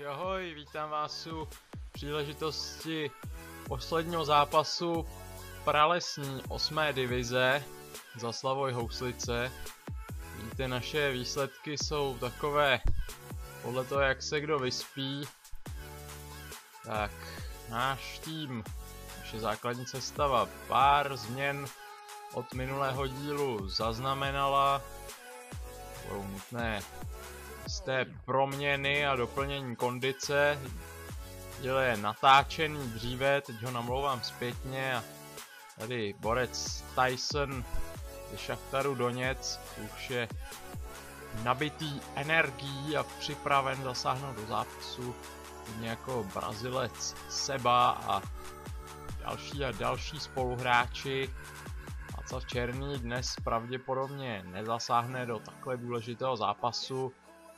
Ahoj, vítám vás u příležitosti posledního zápasu pralesní 8. divize za Slavoj Houslice. Vidíte, naše výsledky jsou takové podle toho, jak se kdo vyspí. Tak, náš tým, naše základní sestava, pár změn od minulého dílu zaznamenala. Budou nutné z té proměny a doplnění kondice. Díl je natáčený dříve, teď ho namlouvám zpětně a tady borec Tyson ze Šachtaru Doněck už je nabitý energií a připraven zasáhnout do zápasu, stejně jako Brazilec Seba a další spoluhráči. Václav Černý dnes pravděpodobně nezasáhne do takhle důležitého zápasu.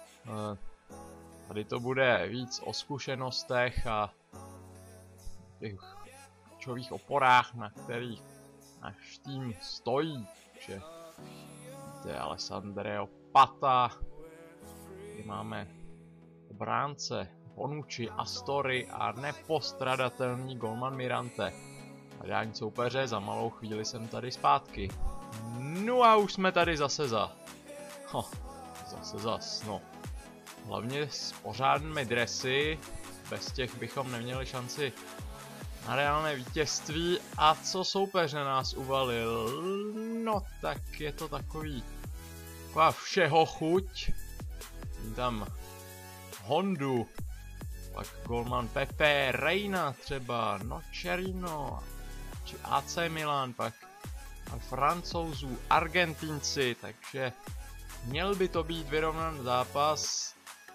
Tady to bude víc o zkušenostech a těch klíčových oporách, na kterých náš tým stojí. Že to je Alessandro Pata, tady máme obránce Bonucci, Astori a nepostradatelný golman Mirante. Hledání soupeře, za malou chvíli jsem tady zpátky. No a už jsme tady zase no. Hlavně s pořádnými dresy, bez těch bychom neměli šanci na reálné vítězství. A co soupeř na nás uvalil? No tak je to taková všeho chuť. Tam Hondu, pak golman Pepe Reina třeba, Nocerino, či AC Milan, pak Francouzů, Argentinci, takže měl by to být vyrovnaný zápas.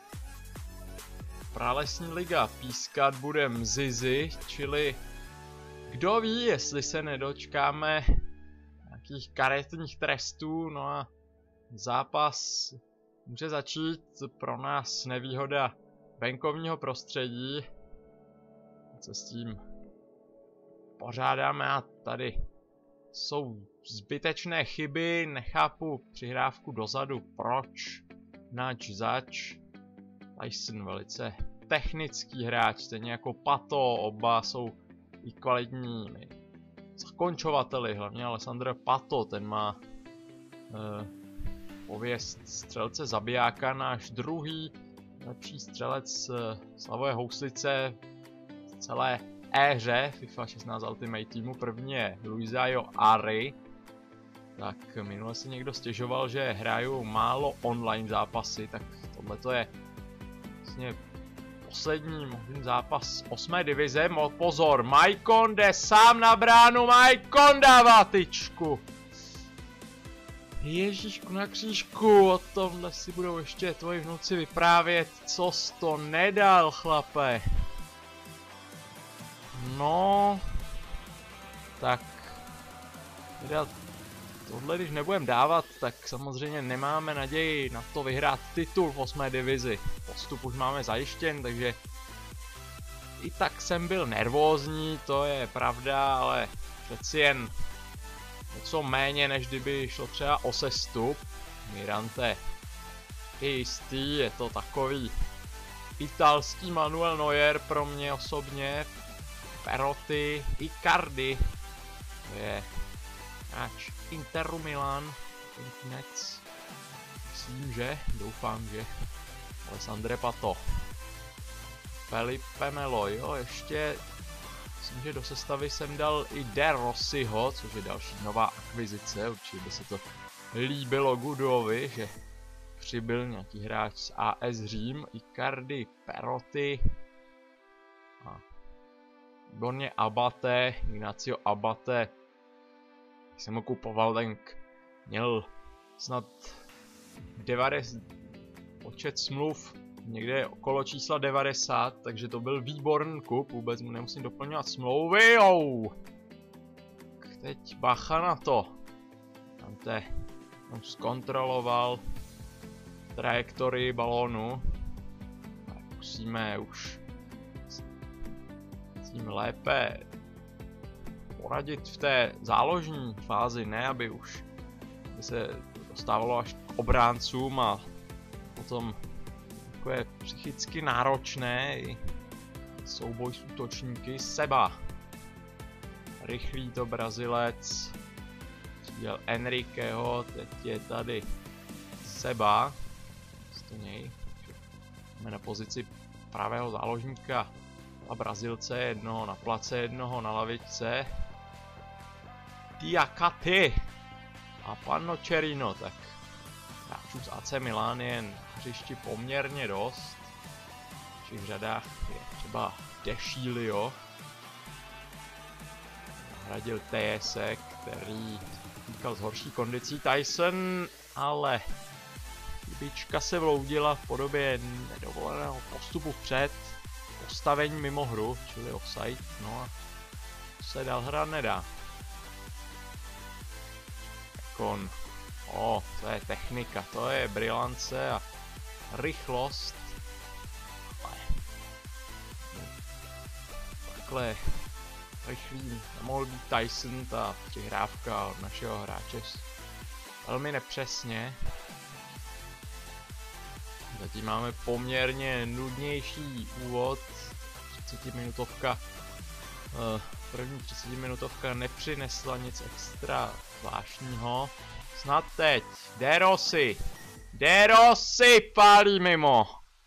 Pralesní liga pískat bude Mzizi, čili kdo ví, jestli se nedočkáme nějakých karetních trestů, no a zápas může začít pro nás nevýhoda venkovního prostředí. Co s tím pořádáme a tady jsou zbytečné chyby, nechápu přihrávku dozadu, proč, nač, zač. Tyson velice technický hráč, stejně jako Pato, oba jsou i kvalitními zakončovateli, hlavně Alessandro Pato, ten má pověst střelce zabijáka, náš druhý lepší střelec Slavoj Houslice v celé éře FIFA 16 Ultimate Teamu. První je Luisaio Ari. Tak minule si někdo stěžoval, že hraju málo online zápasy, tak tohle je vlastně poslední možný zápas 8. divize. Pozor, Maicon jde sám na bránu, Maicon dává tyčku. Ježíšku na křížku, o tomhle si budou ještě tvoji vnuci vyprávět, co jsi to nedal, chlape. No, tak tohle když nebudeme dávat, tak samozřejmě nemáme naději na to vyhrát titul v 8. divizi. Postup už máme zajištěn, takže i tak jsem byl nervózní, to je pravda, ale přeci jen něco méně, než kdyby šlo třeba o sestup. Mirante je jistý, je to takový italský Manuel Neuer pro mě osobně. Perotti, Icardi, to je hráč Interu Milan, konec. Myslím, že, doufám, že Alessandro Pato. Felipe Melo, jo, ještě myslím, že do sestavy jsem dal i De Rossiho, což je další nová akvizice, určitě by se to líbilo Gudovi, že přibyl nějaký hráč z AS Řím, Icardi, Perotti a výborně Abate, Ignacio Abate. Když jsem ho kupoval, tak měl snad 90 počet smluv, někde okolo čísla 90, takže to byl výborný kup, vůbec mu nemusím doplňovat smlouvy, jou! Teď bacha na to. Tam on zkontroloval trajektorii balónu. Musíme už s ním lépe poradit v té záložní fázi, ne aby už se dostávalo až k obráncům a potom takové psychicky náročné i souboj s útočníky. Seba. Rychlý to Brazilec. Viděl Enriqueho, teď je tady Seba. To něj. Máme na pozici pravého záložníka a Brazilce, jednoho na place, jednoho na lavičce. Diakate a pan Nocerino, tak hráčů z AC Milan je na hřišti poměrně dost. V všech řadách je třeba De Sciglio. Nahradil TSE, který týkal z horší kondicí Tyson, ale chybička se vloudila v podobě nedovoleného postupu vpřed, postavení mimo hru, čili offside, no a to se dál hrát nedá. Kon. To je technika, to je brilance a rychlost. Ale takhle rychlý nemohl být Tyson, ta přihrávka od našeho hráče velmi nepřesně. Zatím máme poměrně nudnější úvod. 30-minutovka. První 30-minutovka nepřinesla nic extra zvláštního. Snad teď. De Rossi. De Rossi pálí mimo.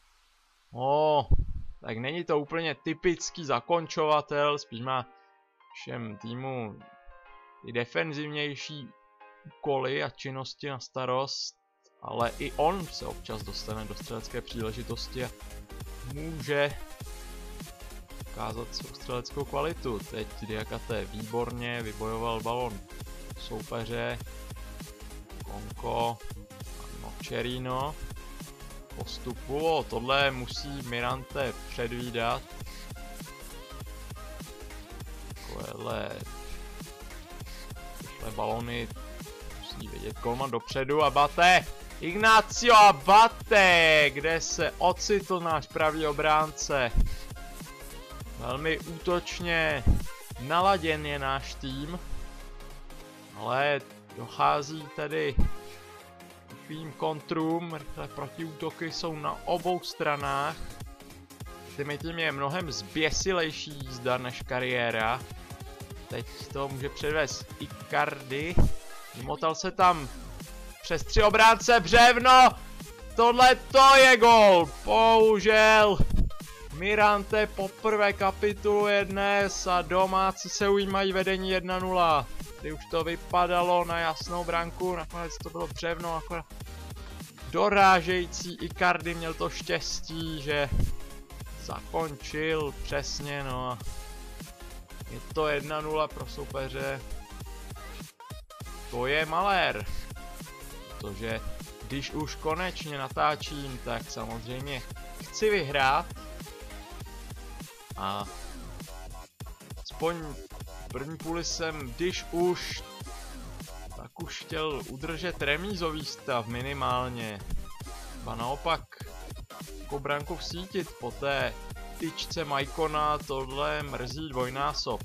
Tak není to úplně typický zakončovatel. Spíš má všem týmu i defenzivnější úkoly a činnosti na starost. Ale i on se občas dostane do střelecké příležitosti a může ukázat svou střeleckou kvalitu. Teď Diakate výborně vybojoval balon soupeře. Konko, Nocerino. Postupu, tohle musí Mirante předvídat. Takovéhle balony musí vidět golman dopředu. Abate! Ignacio Abate, kde se ocitl náš pravý obránce. Velmi útočně naladěn je náš tým, ale dochází tady k takovým kontrům, rychlé protiútoky jsou na obou stranách. Tím je mnohem zběsilejší jízda než kariéra. Teď to může předvést Icardi. Vymotal se tam přes 3 obránce, břevno! Tohle to je gól! Bohužel Mirante poprvé kapituluje dnes a domácí se ujímají vedení 1-0. Kdy už to vypadalo na jasnou branku, nakonec to bylo břevno, akorát dorážející Icardi měl to štěstí, že zakončil přesně, no a je to 1-0 pro soupeře. To je malér. Protože když už konečně natáčím, tak samozřejmě chci vyhrát. A aspoň první půli jsem, když už, tak už chtěl udržet remízový stav minimálně. A naopak jako branku vsítit po té tyčce Maicona, tohle mrzí dvojnásob.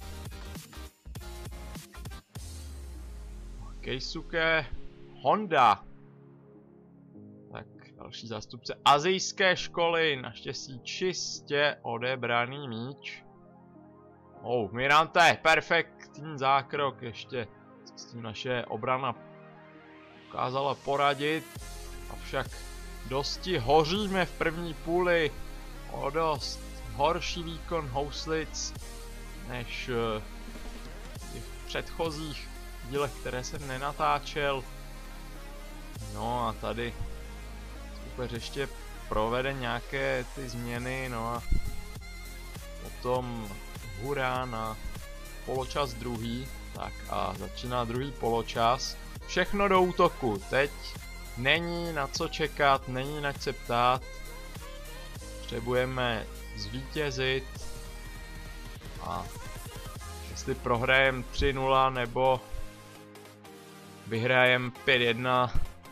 Keisuke Honda. Tak další zástupce asijské školy, naštěstí čistě odebraný míč. Mirante, perfektní zákrok, ještě s tím naše obrana ukázala poradit, avšak dosti hoříme v první půli, o dost horší výkon houslic než v předchozích dílech, které jsem nenatáčel. No a tady super ještě provede nějaké ty změny, no a potom hurá na poločas druhý. Tak a začíná druhý poločas. Všechno do útoku. Teď není na co čekat, není na co ptát. Potřebujeme zvítězit. A jestli prohrajeme 3-0 nebo vyhrajem 5-1,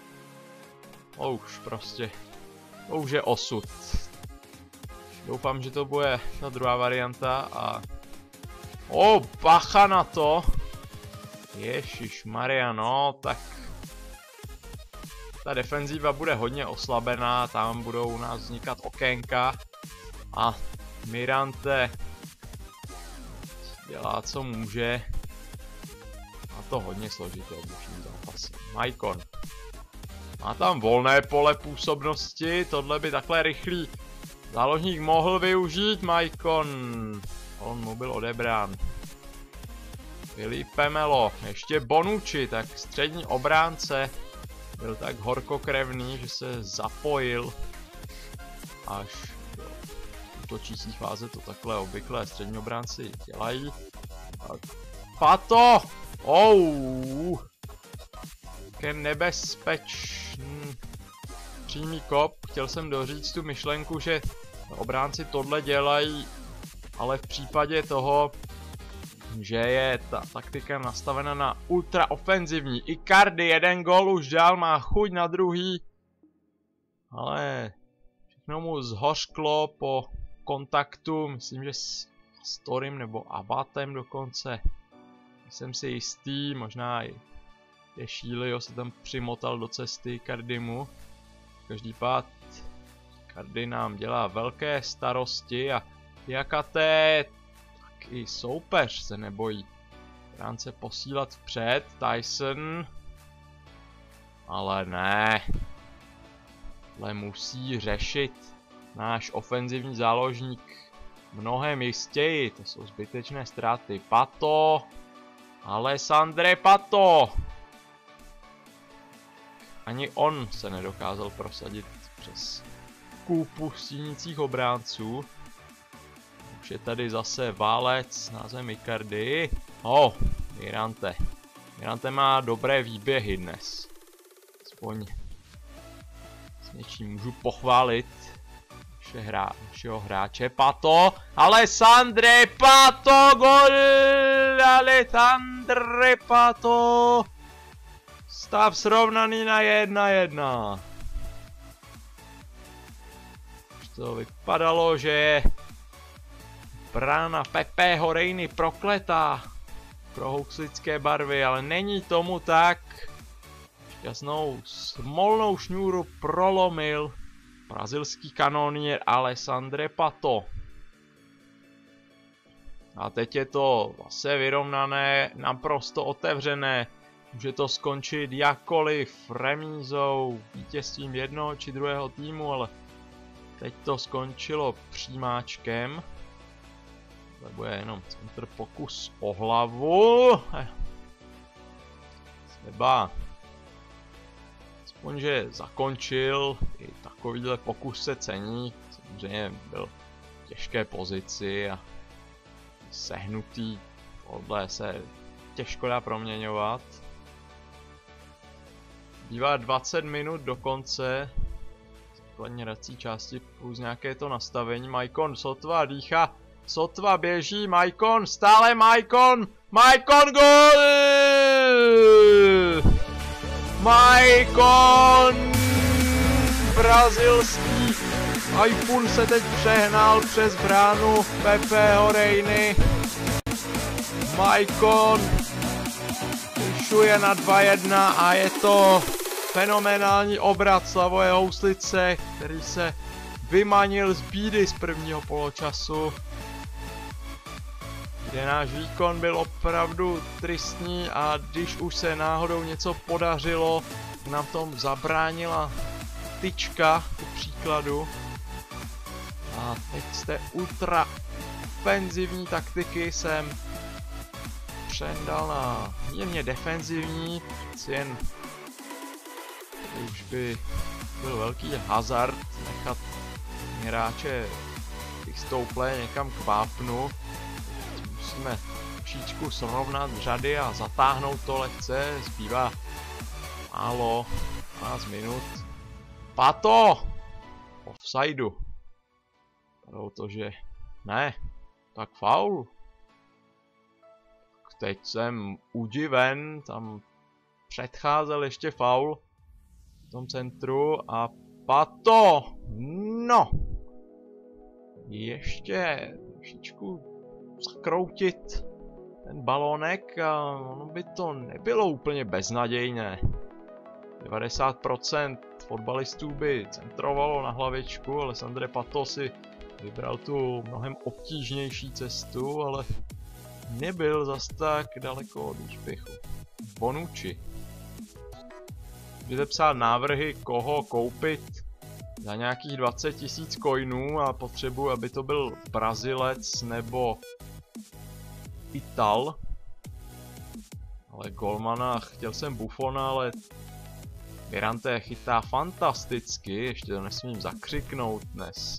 už prostě, to už je osud. Doufám, že to bude ta druhá varianta a bacha na to. Ježišmarja, no tak ta defenziva bude hodně oslabená, tam budou u nás vznikat okénka a Mirante dělá, co může. A to hodně složité v dnešním zápase. Maicon má tam volné pole působnosti, tohle by takhle rychlý záložník mohl využít. Maicon, on mu byl odebrán. Filipe Melo, ještě Bonucci, tak střední obránce byl tak horkokrevný, že se zapojil až do útočící fáze, to takhle obvykle střední obránci dělají. Pato! Také nebezpečný přímý kop. Chtěl jsem doříct tu myšlenku, že obránci tohle dělají, ale v případě toho, že je ta taktika nastavena na ultra ofenzivní. Icardi jeden gol už dál, má chuť na druhý, ale všechno mu zhořklo po kontaktu, myslím, že s Storym nebo Abatem dokonce. Jsem si jistý, možná i Šílio se tam přimotal do cesty Icardimu. Každý pád Icardi nám dělá velké starosti a Diakate, tak i soupeř se nebojí bránce posílat vpřed. Tyson, ale ne, tohle musí řešit náš ofenzivní záložník mnohem jistěji, to jsou zbytečné ztráty. Pato, Alessandro Pato, ani on se nedokázal prosadit přes kůpu stínících obránců. Už je tady zase válec s názvem Icardi. Mirante. Mirante má dobré výběhy dnes. Aspoň s něčím můžu pochválit našeho hráče. Pato, Alessandro Pato, gol! Alessandro Pato! Stav srovnaný na 1-1. Už to vypadalo, že je brána Pepeho Reiny prokletá pro houslické barvy, ale není tomu tak. Šťastnou smolnou šňůru prolomil brazilský kanonier Alessandro Pato. A teď je to zase vyrovnané, naprosto otevřené. Může to skončit jakkoliv, remízou, vítězstvím jednoho či druhého týmu, ale teď to skončilo přímáčkem. To bude jenom centr pokus o hlavu. Třeba aspoň, že zakončil, i takovýhle pokus se cení. Samozřejmě byl v těžké pozici a sehnutý, tohle se těžko dá proměňovat. Bývá 20 minut do konce základní hrací části plus nějaké to nastavení. Maicon sotva dýchá, sotva běží, Maicon, stále Maicon, Maicon gol! Maicon! Brazilský iPhone se teď přehnal přes bránu Pepeho Reiny. Maicon vyšuje na 2-1 a je to fenomenální obrat Slavie Houslice, který se vymanil z bídy z prvního poločasu, kde náš výkon byl opravdu tristní a když už se náhodou něco podařilo, nám tom zabránila tyčka, ku příkladu. A teď z té ultra ofenzivní taktiky jsem přendal na mírně defenzivní, jen už by byl velký hazard nechat hráče vystouple někam k vápnu. Musíme trošičku srovnat řady a zatáhnout to lehce, zbývá málo, 12 minut. Pato! Offsideu. Protože ne, tak faul. Teď jsem udiven, tam předcházel ještě faul v tom centru a Pato, no, ještě trošičku zakroutit ten balónek a ono by to nebylo úplně beznadějné. 90% fotbalistů by centrovalo na hlavičku, Alessandro Pato si vybral tu mnohem obtížnější cestu, ale nebyl zas tak daleko od úspěchu. Bonucci. Můžete psát návrhy, koho koupit za nějakých 20 000 coinů a potřebuji, aby to byl Brazilec nebo Ital. Ale golmana, chtěl jsem Buffona, ale Mirante chytá fantasticky, ještě to nesmím zakřiknout dnes.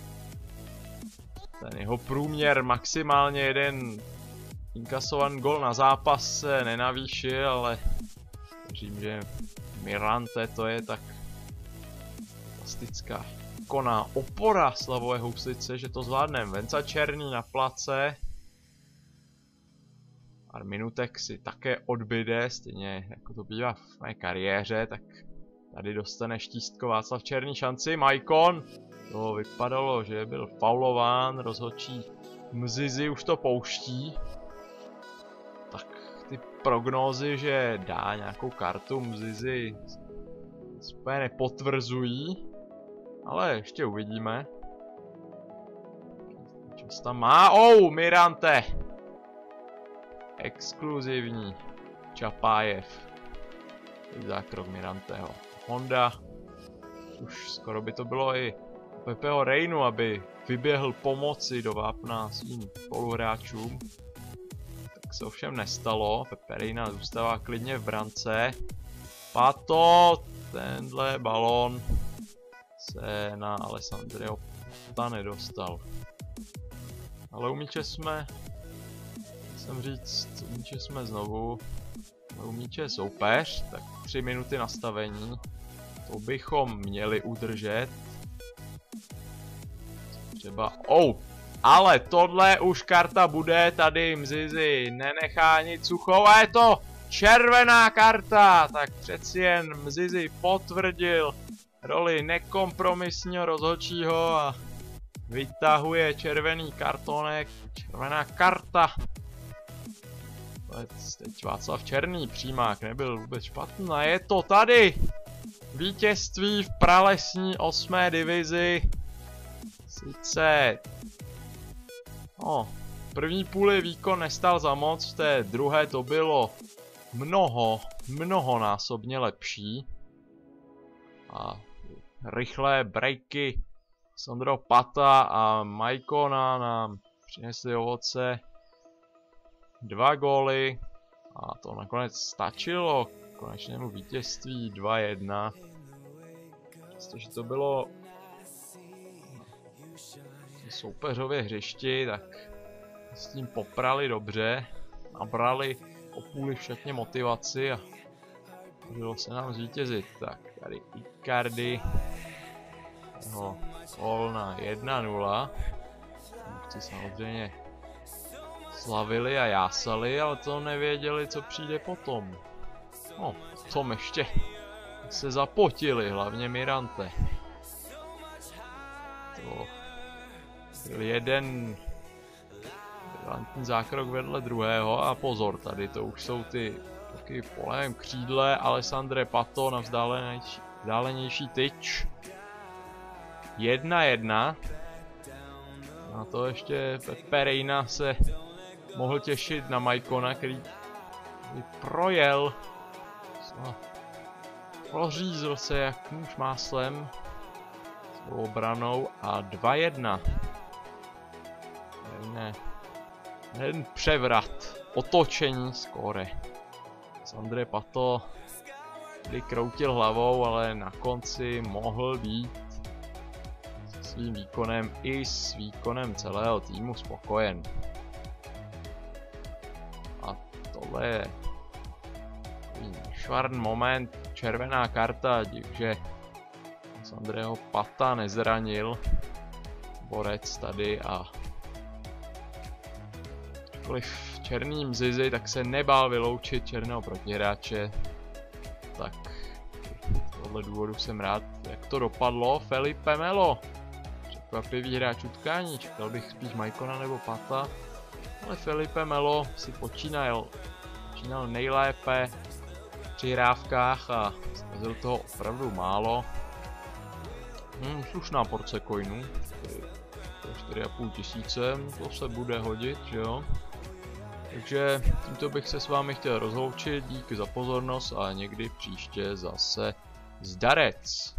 Ten jeho průměr maximálně jeden inkasovaný gol na zápas se nenavýšil, ale věřím, že Mirante to je tak fantastická koná opora Slavové Housice, že to zvládnem. Venca Černý na place. Pár minutek si také odbyde, stejně jako to bývá v mé kariéře, tak tady dostane Štístko Václav Černý šanci. Maicon, to vypadalo, že byl faulován, rozhodčí Mzizi už to pouští. Tak ty prognózy, že dá nějakou kartu Mzizi, úplně nepotvrzují, ale ještě uvidíme. Čas tam má, Mirante! Exkluzivní Čapájev. Zákrok Miranteho. Honda. Už skoro by to bylo i Pepeho Reinu, aby vyběhl pomoci do vápna svým spoluhráčům. Tak se ovšem nestalo. Pepe Reina zůstává klidně v brance. Pato, tenhle balón se na Alessandro Pata nedostal. Ale u míče jsme, chcem říct, u míče jsme znovu. U míče je soupeř, tak 3 minuty nastavení. To bychom měli udržet. Třeba, ale tohle už karta bude, tady Mzizi nenechá nic suchou a je to červená karta, tak přeci jen Mzizi potvrdil roli nekompromisního rozhodčího a vytahuje červený kartonek, červená karta. Teď Václav Černý, přímák, nebyl vůbec špatný a je to tady! Vítězství v pralesní 8. divizi. Sice první půli výkon nestal za moc, v té druhé to bylo mnohonásobně lepší. A rychlé breaky Sandro Pata a Maicona nám přinesly ovoce. 2 góly a to nakonec stačilo k konečnému vítězství 2-1. Přestože to bylo soupeřově hřišti, tak s tím poprali dobře, nabrali o půli všetně motivaci a podařilo se nám zvítězit. Tak tady Icardi, jeho gól na 1-0. Chci samozřejmě slavili a jásali, ale to nevěděli, co přijde potom. Tom ještě se zapotili, hlavně Mirante. To byl jeden brilantní zákrok vedle druhého a pozor, tady to už jsou ty taky po levém křídle, Alessandro Pato na vzdálenější tyč. 1-1. A to ještě Pepe Reina se mohl těšit na Maicona, který projel. Prořízl se jak nůž máslem s obranou a 2-1. Jeden převrat, otočení skóre. Sandro Pato kdy kroutil hlavou, ale na konci mohl být se svým výkonem i s výkonem celého týmu spokojen. A tohle je švarn moment, červená karta, že Sandroho Pata nezranil borec tady a ačkoliv černý Mzizi, tak se nebál vyloučit černého protihráče. Tak z tohohle důvodu jsem rád, jak to dopadlo. Felipe Melo, překvapivý hráč utkání, čekal bych spíš Maicona nebo Pata, ale Felipe Melo si počínal nejlépe. přihrávkách a zkazil toho opravdu málo. Slušná porce coinů. 4,5 tisíce, to se bude hodit, že jo? Takže tímto bych se s vámi chtěl rozloučit, díky za pozornost a někdy příště zase zdarec.